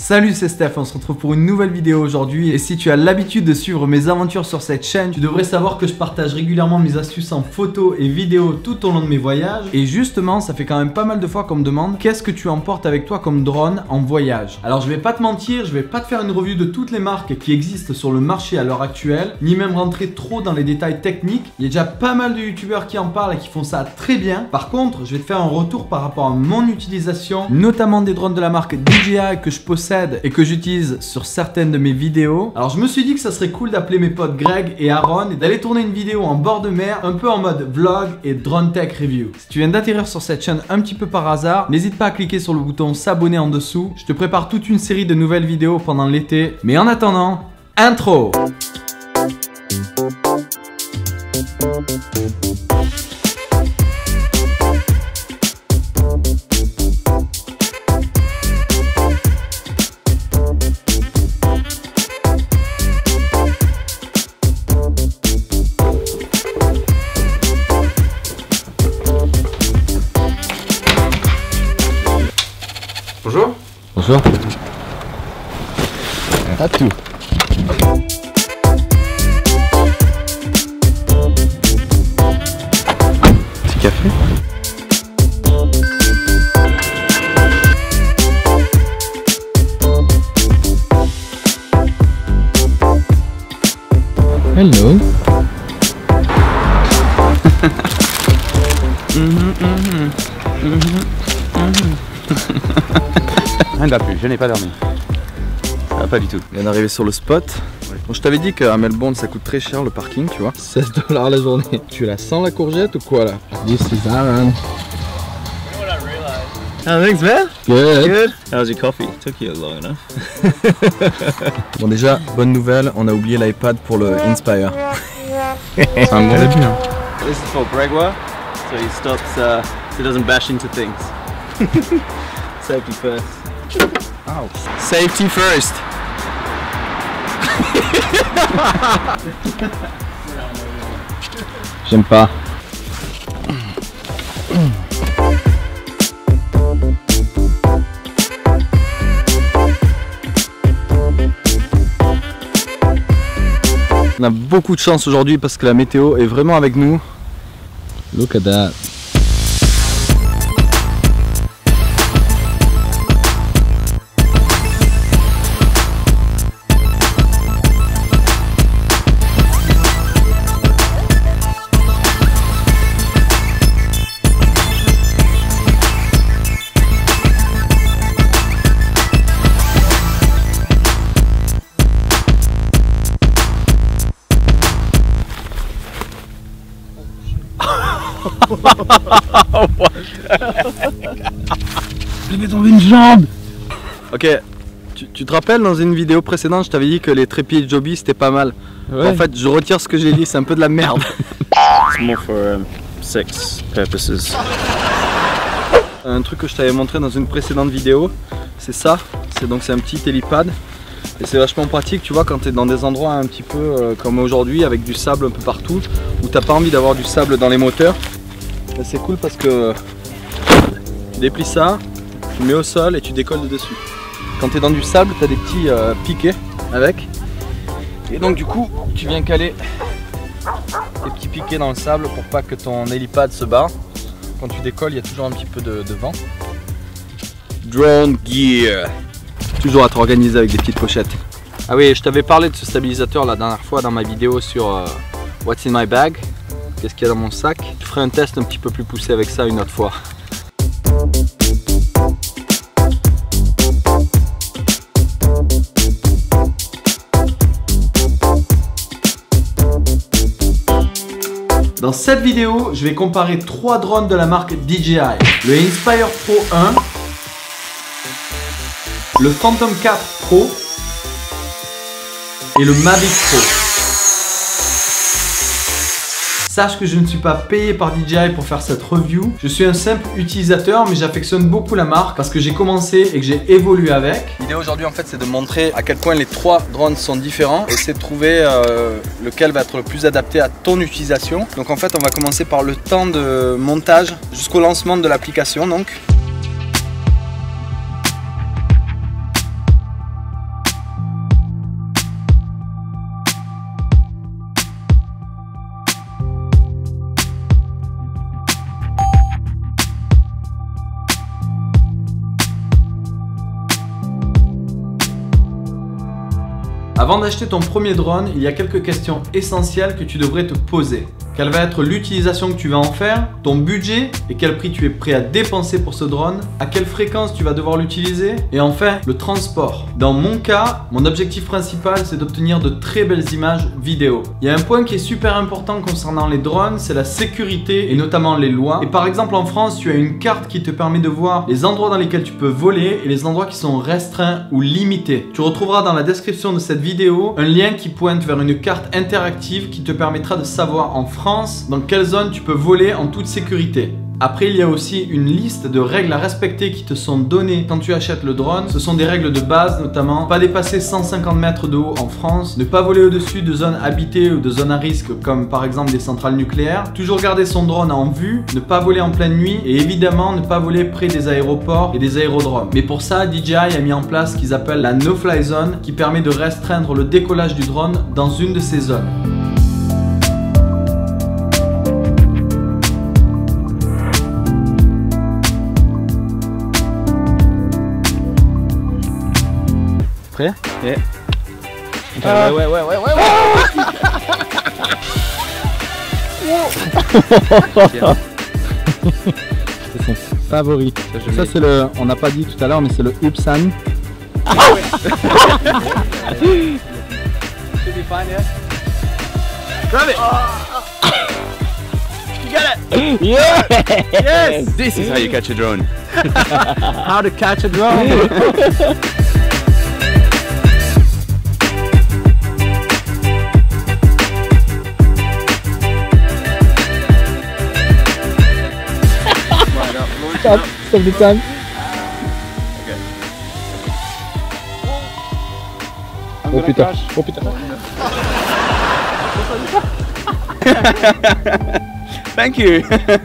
Salut, c'est Steph, on se retrouve pour une nouvelle vidéo aujourd'hui. Et si tu as l'habitude de suivre mes aventures sur cette chaîne, tu devrais savoir que je partage régulièrement mes astuces en photo et vidéo tout au long de mes voyages. Et justement, ça fait quand même pas mal de fois qu'on me demande qu'est-ce que tu emportes avec toi comme drone en voyage. Alors je vais pas te mentir, je vais pas te faire une revue de toutes les marques qui existent sur le marché à l'heure actuelle, ni même rentrer trop dans les détails techniques. Il y a déjà pas mal de youtubeurs qui en parlent et qui font ça très bien. Par contre, je vais te faire un retour par rapport à mon utilisation, notamment des drones de la marque DJI que je possède et que j'utilise sur certaines de mes vidéos. Alors je me suis dit que ça serait cool d'appeler mes potes Greg et Aaron et d'aller tourner une vidéo en bord de mer, un peu en mode vlog et drone tech review. Si tu viens d'atterrir sur cette chaîne un petit peu par hasard, n'hésite pas à cliquer sur le bouton s'abonner en dessous. Je te prépare toute une série de nouvelles vidéos pendant l'été. Mais en attendant, intro! Bonjour. Bonjour. À tout. Petit café. Hello. Rien ne va plus, je n'ai pas dormi. Ça va pas du tout. On vient d'arriver sur le spot. Ouais. Bon, je t'avais dit qu'à Melbourne ça coûte très cher le parking, tu vois. 16 $ la journée. Tu la sens la courgette ou quoi là? This is Aaron. How things, man? Good. Good. How's your coffee? Took you long enough. Bon déjà, bonne nouvelle, on a oublié l'iPad pour le Inspire. C'est un bon début. Hein. This is for Gregoire, so he stops, so he doesn't bash into things. Safety first. Ow. Safety first. J'aime pas. On a beaucoup de chance aujourd'hui parce que la météo est vraiment avec nous. Look at that. Je vais tomber une jambe. Ok, tu te rappelles dans une vidéo précédente, je t'avais dit que les trépieds de Joby c'était pas mal. Ouais. En fait, je retire ce que j'ai dit, c'est un peu de la merde. It's more for sex purposes. Un truc que je t'avais montré dans une précédente vidéo, c'est ça. C'est un petit hélipad. Et c'est vachement pratique, tu vois, quand tu es dans des endroits un petit peu comme aujourd'hui, avec du sable un peu partout, où t'as pas envie d'avoir du sable dans les moteurs. C'est cool parce que tu déplies ça, tu mets au sol et tu décolles de dessus. Quand tu es dans du sable, tu as des petits piquets avec. Et donc du coup, tu viens caler tes petits piquets dans le sable pour pas que ton hélipad se barre. Quand tu décolles, il y a toujours un petit peu de vent. Drone gear. Toujours à te organiser avec des petites pochettes. Ah oui, je t'avais parlé de ce stabilisateur la dernière fois dans ma vidéo sur What's in my bag. Qu'est-ce qu'il y a dans mon sac? Je ferai un test un petit peu plus poussé avec ça une autre fois. Dans cette vidéo, je vais comparer 3 drones de la marque DJI. Le Inspire Pro 1, le Phantom 4 Pro et le Mavic Pro. Sache que je ne suis pas payé par DJI pour faire cette review. Je suis un simple utilisateur, mais j'affectionne beaucoup la marque parce que j'ai commencé et que j'ai évolué avec. L'idée aujourd'hui en fait c'est de montrer à quel point les 3 drones sont différents et c'est de trouver lequel va être le plus adapté à ton utilisation. Donc en fait on va commencer par le temps de montage jusqu'au lancement de l'application donc. Avant d'acheter ton premier drone, il y a quelques questions essentielles que tu devrais te poser. Quelle va être l'utilisation que tu vas en faire, ton budget et quel prix tu es prêt à dépenser pour ce drone, à quelle fréquence tu vas devoir l'utiliser et enfin le transport. Dans mon cas, mon objectif principal c'est d'obtenir de très belles images vidéo. Il y a un point qui est super important concernant les drones, c'est la sécurité et notamment les lois. Et par exemple en France, tu as une carte qui te permet de voir les endroits dans lesquels tu peux voler et les endroits qui sont restreints ou limités. Tu retrouveras dans la description de cette vidéo un lien qui pointe vers une carte interactive qui te permettra de savoir en France dans quelle zone tu peux voler en toute sécurité. Après, il y a aussi une liste de règles à respecter qui te sont données quand tu achètes le drone. Ce sont des règles de base, notamment pas dépasser 150 mètres de haut en France, ne pas voler au-dessus de zones habitées ou de zones à risque comme par exemple des centrales nucléaires, toujours garder son drone en vue, ne pas voler en pleine nuit et évidemment ne pas voler près des aéroports et des aérodromes. Mais pour ça, DJI a mis en place ce qu'ils appellent la No-Fly Zone qui permet de restreindre le décollage du drone dans une de ces zones. Prêt? Yeah. Ouais. C'est son favori. Ça c'est le, on n'a pas dit tout à l'heure, mais c'est le Upsan. Should be fine, yeah? Grab it! You got it! Yeah! Yes! This is how you catch a drone. How to catch a drone. Stop the time. Oh putain, oh putain. Thank you!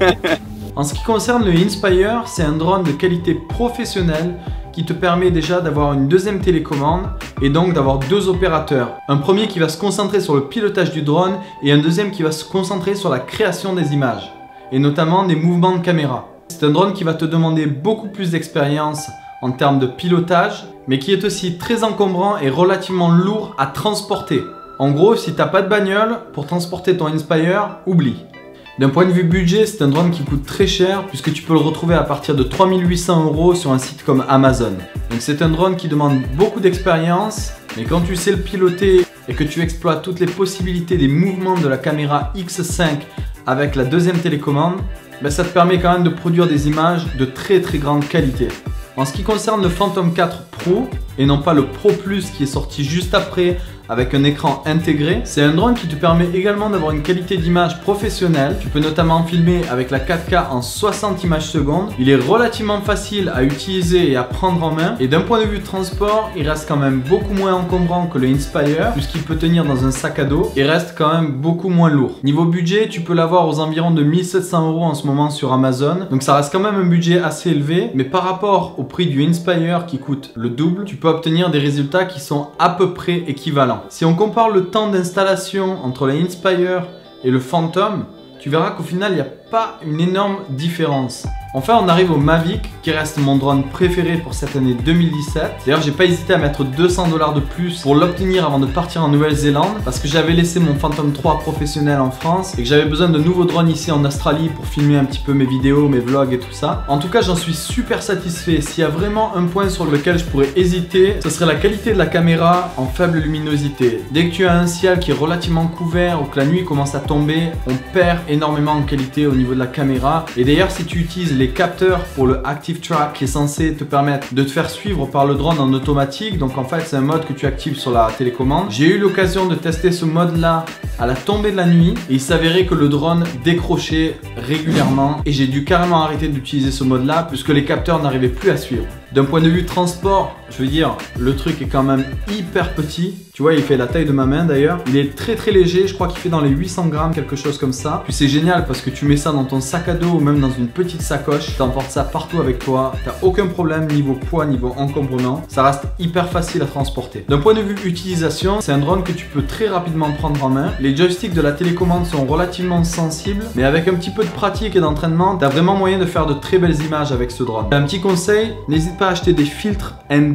En ce qui concerne le Inspire, c'est un drone de qualité professionnelle qui te permet déjà d'avoir une deuxième télécommande et donc d'avoir deux opérateurs. Un premier qui va se concentrer sur le pilotage du drone et un deuxième qui va se concentrer sur la création des images et notamment des mouvements de caméra. C'est un drone qui va te demander beaucoup plus d'expérience en termes de pilotage, mais qui est aussi très encombrant et relativement lourd à transporter. En gros, si t'as pas de bagnole, pour transporter ton Inspire, oublie. D'un point de vue budget, c'est un drone qui coûte très cher puisque tu peux le retrouver à partir de 3 800 € sur un site comme Amazon. Donc c'est un drone qui demande beaucoup d'expérience, mais quand tu sais le piloter et que tu exploites toutes les possibilités des mouvements de la caméra X5 avec la deuxième télécommande, ben ça te permet quand même de produire des images de très grande qualité. En ce qui concerne le Phantom 4 Pro, et non pas le Pro Plus qui est sorti juste après avec un écran intégré, c'est un drone qui te permet également d'avoir une qualité d'image professionnelle. Tu peux notamment filmer avec la 4K en 60 images secondes. Il est relativement facile à utiliser et à prendre en main. Et d'un point de vue transport, il reste quand même beaucoup moins encombrant que le Inspire, puisqu'il peut tenir dans un sac à dos et reste quand même beaucoup moins lourd. Niveau budget, tu peux l'avoir aux environs de 1700 € en ce moment sur Amazon. Donc ça reste quand même un budget assez élevé, mais par rapport au prix du Inspire qui coûte le double, tu peux obtenir des résultats qui sont à peu près équivalents. Si on compare le temps d'installation entre le Inspire et le Phantom, tu verras qu'au final, il n'y a pas une énorme différence. Enfin, on arrive au Mavic, qui reste mon drone préféré pour cette année 2017. D'ailleurs, j'ai pas hésité à mettre 200 $ de plus pour l'obtenir avant de partir en Nouvelle-Zélande, parce que j'avais laissé mon Phantom 3 professionnel en France et que j'avais besoin de nouveaux drones ici en Australie pour filmer un petit peu mes vidéos, mes vlogs et tout ça. En tout cas, j'en suis super satisfait. S'il y a vraiment un point sur lequel je pourrais hésiter, ce serait la qualité de la caméra en faible luminosité. Dès que tu as un ciel qui est relativement couvert ou que la nuit commence à tomber, on perd énormément en qualité au niveau de la caméra. Et d'ailleurs, si tu utilises les capteurs pour le Active Track qui est censé te permettre de te faire suivre par le drone en automatique, donc en fait c'est un mode que tu actives sur la télécommande. J'ai eu l'occasion de tester ce mode là à la tombée de la nuit et il s'avérait que le drone décrochait régulièrement et j'ai dû carrément arrêter d'utiliser ce mode là puisque les capteurs n'arrivaient plus à suivre. D'un point de vue transport, je veux dire, le truc est quand même hyper petit. Tu vois, il fait la taille de ma main d'ailleurs. Il est très léger, je crois qu'il fait dans les 800 grammes, quelque chose comme ça. Puis c'est génial parce que tu mets ça dans ton sac à dos ou même dans une petite sacoche. Tu emportes ça partout avec toi. T'as aucun problème niveau poids, niveau encombrement. Ça reste hyper facile à transporter. D'un point de vue utilisation, c'est un drone que tu peux très rapidement prendre en main. Les joysticks de la télécommande sont relativement sensibles, mais avec un petit peu de pratique et d'entraînement, t'as vraiment moyen de faire de très belles images avec ce drone. Un petit conseil, n'hésite pas à acheter des filtres ND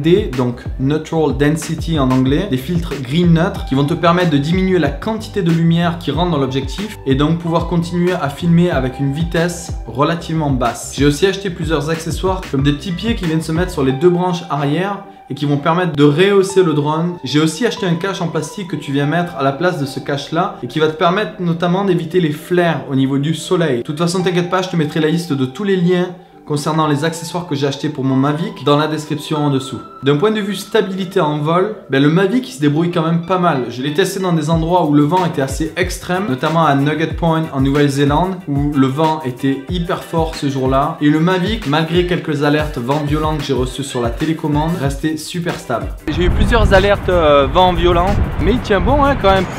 ND, donc Neutral Density en anglais, des filtres gris neutres qui vont te permettre de diminuer la quantité de lumière qui rentre dans l'objectif et donc pouvoir continuer à filmer avec une vitesse relativement basse. J'ai aussi acheté plusieurs accessoires comme des petits pieds qui viennent se mettre sur les deux branches arrière et qui vont permettre de rehausser le drone. J'ai aussi acheté un cache en plastique que tu viens mettre à la place de ce cache là et qui va te permettre notamment d'éviter les flares au niveau du soleil. De toute façon, t'inquiète pas, je te mettrai la liste de tous les liens concernant les accessoires que j'ai achetés pour mon Mavic dans la description en dessous. D'un point de vue stabilité en vol, le Mavic il se débrouille quand même pas mal. Je l'ai testé dans des endroits où le vent était assez extrême, notamment à Nugget Point en Nouvelle-Zélande où le vent était hyper fort ce jour-là. Et le Mavic, malgré quelques alertes vent violent que j'ai reçues sur la télécommande, restait super stable. J'ai eu plusieurs alertes vent violent, mais il tient bon hein, quand même.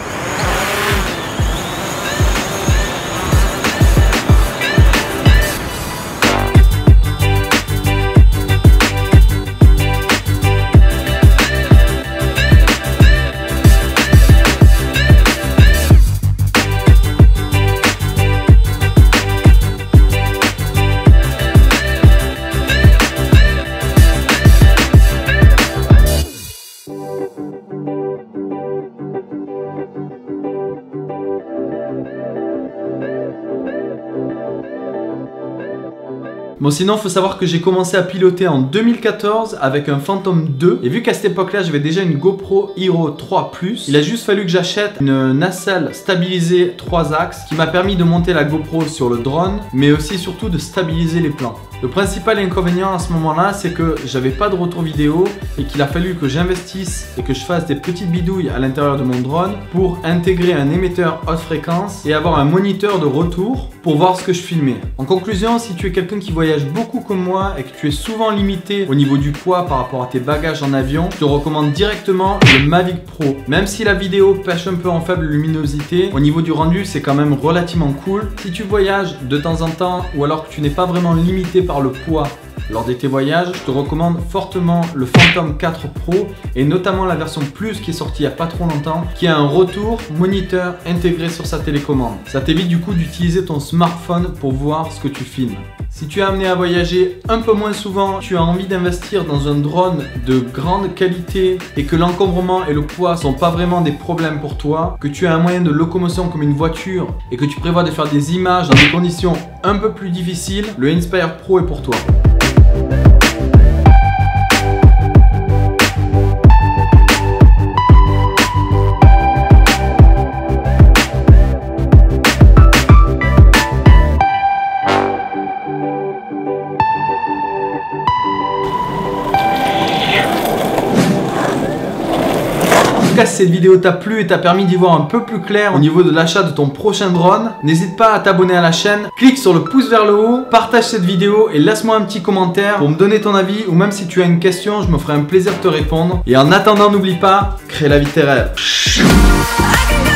Bon, sinon faut savoir que j'ai commencé à piloter en 2014 avec un Phantom 2 et vu qu'à cette époque là j'avais déjà une GoPro Hero 3 Plus, il a juste fallu que j'achète une nacelle stabilisée 3 axes qui m'a permis de monter la GoPro sur le drone mais aussi surtout de stabiliser les plans. Le principal inconvénient à ce moment-là, c'est que j'avais pas de retour vidéo et qu'il a fallu que j'investisse et que je fasse des petites bidouilles à l'intérieur de mon drone pour intégrer un émetteur haute fréquence et avoir un moniteur de retour pour voir ce que je filmais. En conclusion, si tu es quelqu'un qui voyage beaucoup comme moi et que tu es souvent limité au niveau du poids par rapport à tes bagages en avion, je te recommande directement le Mavic Pro. Même si la vidéo pêche un peu en faible luminosité, au niveau du rendu, c'est quand même relativement cool. Si tu voyages de temps en temps ou alors que tu n'es pas vraiment limité par le poids lors de tes voyages, je te recommande fortement le Phantom 4 Pro et notamment la version Plus qui est sortie il n'y a pas trop longtemps, qui a un retour moniteur intégré sur sa télécommande. Ça t'évite du coup d'utiliser ton smartphone pour voir ce que tu filmes. Si tu es amené à voyager un peu moins souvent, tu as envie d'investir dans un drone de grande qualité et que l'encombrement et le poids sont pas vraiment des problèmes pour toi, que tu as un moyen de locomotion comme une voiture et que tu prévois de faire des images dans des conditions un peu plus difficiles, le Inspire Pro est pour toi. Si cette vidéo t'a plu et t'a permis d'y voir un peu plus clair au niveau de l'achat de ton prochain drone, n'hésite pas à t'abonner à la chaîne, clique sur le pouce vers le haut, partage cette vidéo et laisse-moi un petit commentaire pour me donner ton avis ou même si tu as une question, je me ferai un plaisir de te répondre. Et en attendant, n'oublie pas, crée la vie de tes rêves.